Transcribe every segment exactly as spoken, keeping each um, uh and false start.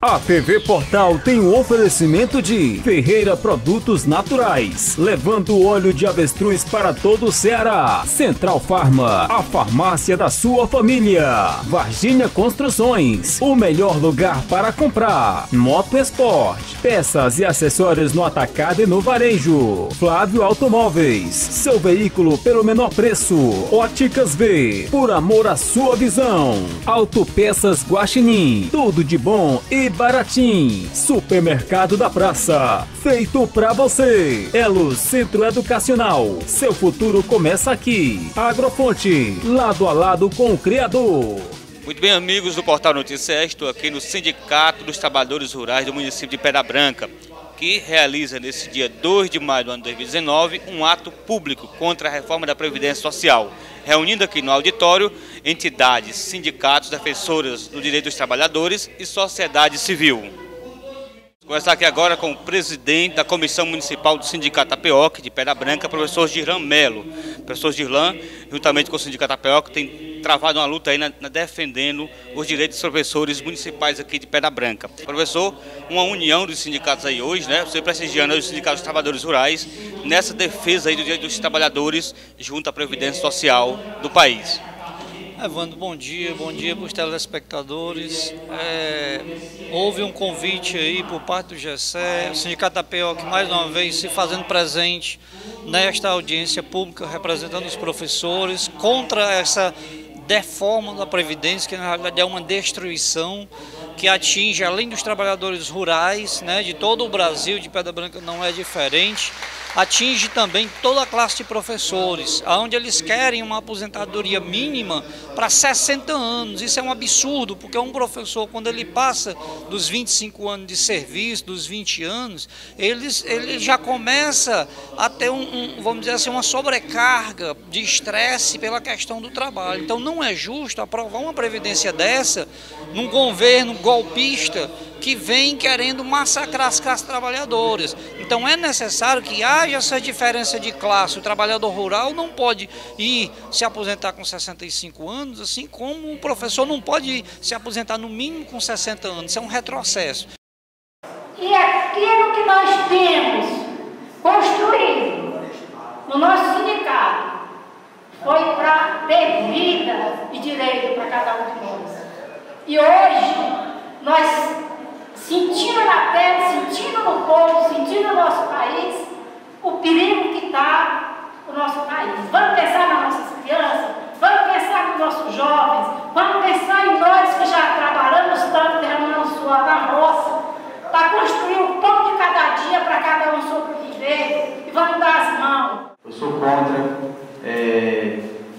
A T V Portal tem o oferecimento de Ferreira Produtos Naturais, levando o óleo de avestruz para todo o Ceará. Central Farma, a farmácia da sua família. Varginha Construções, o melhor lugar para comprar. Moto Sport, peças e acessórios no atacado e no varejo. Flávio Automóveis, seu veículo pelo menor preço. Óticas V, por amor à sua visão. Autopeças Guaxinim, tudo de bom e baratinho. Supermercado da Praça, feito pra você. Elo Centro Educacional, seu futuro começa aqui. Agrofonte, lado a lado com o Criador. Muito bem, amigos do Portal Notícias, estou aqui no Sindicato dos Trabalhadores Rurais do município de Pedra Branca, que realiza nesse dia dois de maio do ano dois mil e dezenove um ato público contra a reforma da Previdência Social, reunindo aqui no auditório entidades, sindicatos, defensoras do direito dos trabalhadores e sociedade civil. Vou conversar aqui agora com o presidente da Comissão Municipal do Sindicato Apeoc de Pedra Branca, professor Girlan Melo. Professor Girlan, juntamente com o Sindicato Apeoc, tem travado uma luta aí na, na defendendo os direitos dos professores municipais aqui de Pedra Branca. Professor, uma união dos sindicatos aí hoje, né? Você prestigiando os sindicatos dos trabalhadores rurais nessa defesa aí do direito dos trabalhadores junto à Previdência Social do país. Evandro, bom dia, bom dia para os telespectadores. É, houve um convite aí por parte do G E S E, o Sindicato Apeoc mais uma vez se fazendo presente nesta audiência pública representando os professores contra essa deforma da Previdência, que na realidade é uma destruição que atinge, além dos trabalhadores rurais, né, de todo o Brasil, de Pedra Branca não é diferente, atinge também toda a classe de professores, onde eles querem uma aposentadoria mínima para sessenta anos. Isso é um absurdo, porque um professor, quando ele passa dos vinte e cinco anos de serviço, dos vinte anos, eles, ele já começa a ter, um, um, vamos dizer assim, uma sobrecarga de estresse pela questão do trabalho. Então não é justo aprovar uma previdência dessa num governo golpista que vem querendo massacrar as classes trabalhadoras. Então é necessário que haja essa diferença de classe. O trabalhador rural não pode ir se aposentar com sessenta e cinco anos, assim como o professor não pode se aposentar no mínimo com sessenta anos. Isso é um retrocesso. E aquilo que nós temos construído no nosso sindicato foi para ter vida e direito para cada um de nós. E hoje nós, sentindo na pele, sentindo no povo, sentindo no nosso país, o perigo que está o nosso país. Vamos pensar nas nossas crianças, vamos pensar nos nossos jovens, vamos pensar em nós que já trabalhamos tanto, derramando suor na roça, para construir o pão de cada dia para cada um sobreviver, e vamos dar as mãos. Eu sou contra é,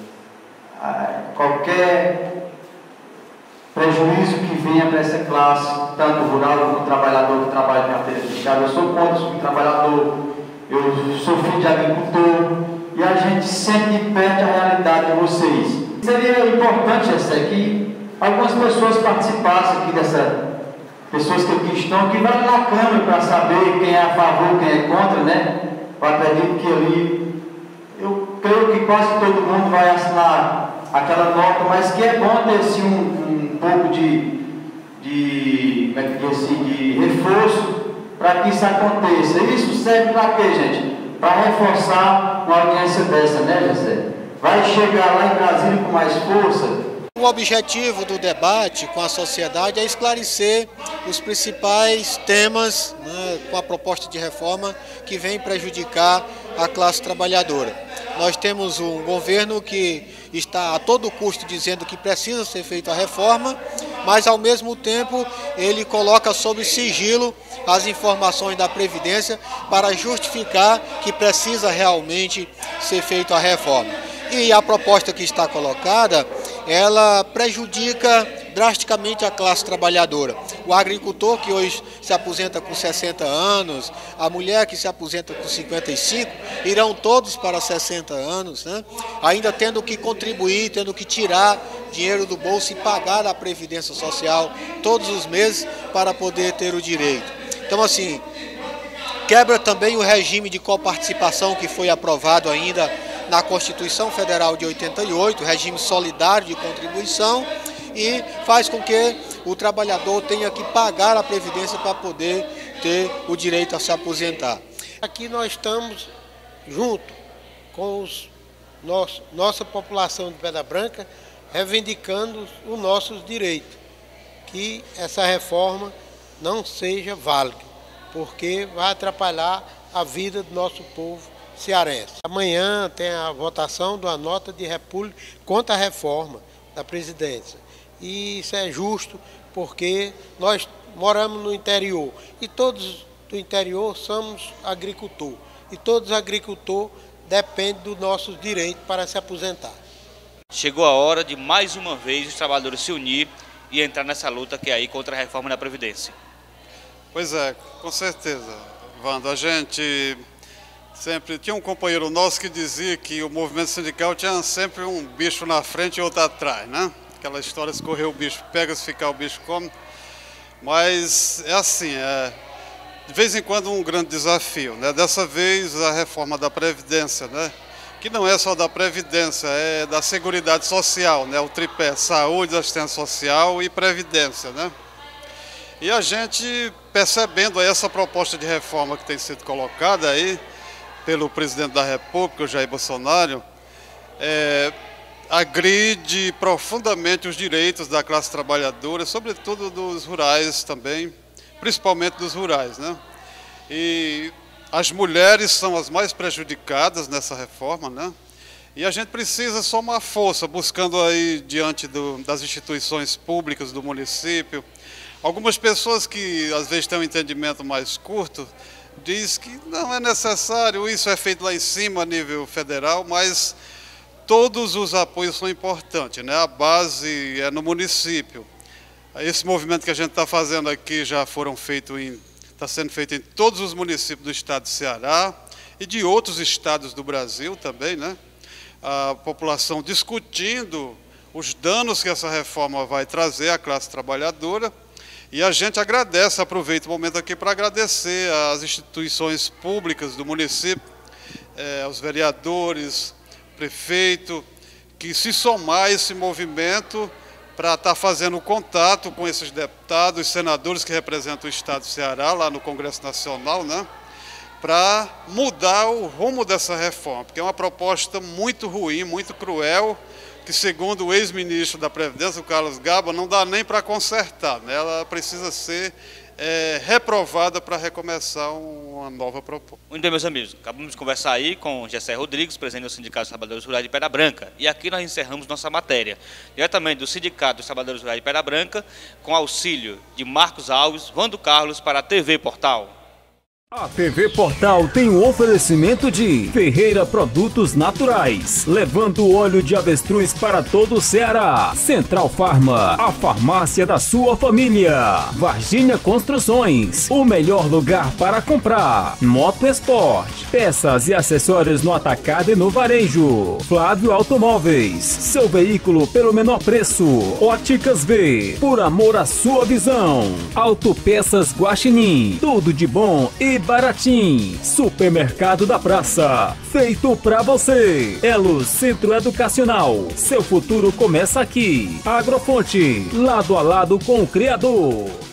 qualquer prejuízo que venha para essa classe, tanto rural como trabalhador que trabalha em carteira fechada. Eu sou contra o trabalhador, eu sou filho de agricultor e a gente sempre perde a realidade de vocês. Seria importante essa aqui, algumas pessoas participassem aqui dessa, pessoas que aqui estão, que vai na câmera para saber quem é a favor, quem é contra, né? Eu acredito que ali, eu creio que quase todo mundo vai assinar aquela nota, mas que é bom ter assim, um, um pouco de, de, como é que diz assim, de reforço para que isso aconteça. Isso serve para quê, gente? Para reforçar uma audiência dessa, né, José? Vai chegar lá em Brasília com mais força. O objetivo do debate com a sociedade é esclarecer os principais temas, né, com a proposta de reforma que vem prejudicar a classe trabalhadora. Nós temos um governo que está a todo custo dizendo que precisa ser feita a reforma, mas ao mesmo tempo ele coloca sob sigilo as informações da Previdência para justificar que precisa realmente ser feita a reforma. E a proposta que está colocada, ela prejudica drasticamente a classe trabalhadora. O agricultor que hoje se aposenta com sessenta anos, a mulher que se aposenta com cinquenta e cinco, irão todos para sessenta anos, né? Ainda tendo que contribuir, tendo que tirar dinheiro do bolso e pagar a Previdência Social todos os meses para poder ter o direito. Então, assim, quebra também o regime de coparticipação que foi aprovado ainda na Constituição Federal de oitenta e oito, regime solidário de contribuição, e faz com que o trabalhador tenha que pagar a previdência para poder ter o direito a se aposentar. Aqui nós estamos junto com os nosso, nossa população de Pedra Branca, reivindicando os nossos direitos, que essa reforma não seja válida, porque vai atrapalhar a vida do nosso povo cearense. Amanhã tem a votação de uma nota de repúdio contra a reforma da presidência. E isso é justo porque nós moramos no interior e todos do interior somos agricultores. E todos os agricultores dependem dos nossos direitos para se aposentar. Chegou a hora de mais uma vez os trabalhadores se unir e entrar nessa luta que é aí contra a reforma da Previdência. Pois é, com certeza, Wanda. A gente sempre tinha um companheiro nosso que dizia que o movimento sindical tinha sempre um bicho na frente e outro atrás, né? Aquela história, se correr o bicho pega, se ficar o bicho come. Mas é assim, é de vez em quando um grande desafio, né? Dessa vez a reforma da Previdência, né? Que não é só da Previdência, é da Seguridade Social, né? O tripé, saúde, assistência social e Previdência, né? E a gente, percebendo aí essa proposta de reforma que tem sido colocada aí pelo presidente da República, o Jair Bolsonaro, é, agride profundamente os direitos da classe trabalhadora, sobretudo dos rurais também, principalmente dos rurais, né? E as mulheres são as mais prejudicadas nessa reforma, né? E a gente precisa somar força, buscando aí diante do, das instituições públicas do município. Algumas pessoas que às vezes têm um entendimento mais curto, diz que não é necessário, isso é feito lá em cima a nível federal, mas todos os apoios são importantes, né? A base é no município. Esse movimento que a gente está fazendo aqui já foram feitos em, está sendo feito em todos os municípios do estado de Ceará e de outros estados do Brasil também, né? A população discutindo os danos que essa reforma vai trazer à classe trabalhadora. E a gente agradece, aproveita o momento aqui para agradecer às instituições públicas do município, eh, aos vereadores, prefeito, que se somar a esse movimento para estar fazendo contato com esses deputados, senadores que representam o estado do Ceará, lá no Congresso Nacional, né, para mudar o rumo dessa reforma, porque é uma proposta muito ruim, muito cruel, que segundo o ex-ministro da Previdência, o Carlos Gaba, não dá nem para consertar, né? Ela precisa ser é, reprovada para recomeçar uma nova proposta. Muito bem, meus amigos, acabamos de conversar aí com Gessé Rodrigues, presidente do Sindicato dos Trabalhadores Rurais de Pedra Branca, e aqui nós encerramos nossa matéria, diretamente do Sindicato dos Trabalhadores Rurais de Pedra Branca, com auxílio de Marcos Alves, Vando Carlos para a T V Portal. A T V Portal tem o oferecimento de Ferreira Produtos Naturais, levando o óleo de avestruz para todo o Ceará. Central Farma, a farmácia da sua família. Varginha Construções, o melhor lugar para comprar. Moto Sport, peças e acessórios no atacado e no varejo. Flávio Automóveis, seu veículo pelo menor preço. Óticas V, por amor à sua visão. Autopeças Guaxinim, tudo de bom e baratinho. Supermercado da Praça, feito pra você. Elo Centro Educacional, seu futuro começa aqui. Agrofonte, lado a lado com o Criador.